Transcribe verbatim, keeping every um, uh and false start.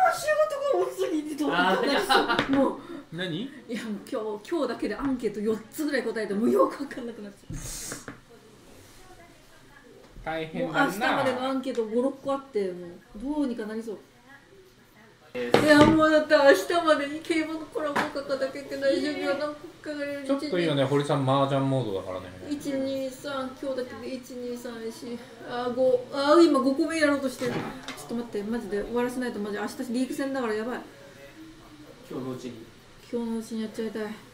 仕事が多すぎてどうなるもう何？ いや今日今日だけでアンケートよっつぐらい答えてもうよく分かんなくなっちゃう。 大変もうだな。 明日までのアンケートご、ろっこあってもうどうにかなりそう。いやもうだって明日までに競馬のコラボ書かなきゃいけない準備が何個かかる。 ちょっといいよね、堀さん麻雀モードだからね。 いちにさん今日だけでいちにさんよんあごあ今ごこめやろうとしてる。ちょっと待ってマジで終わらせないとマジ明日リーグ戦だからやばい。 今日のうちに今日のうちにやっちゃいたい。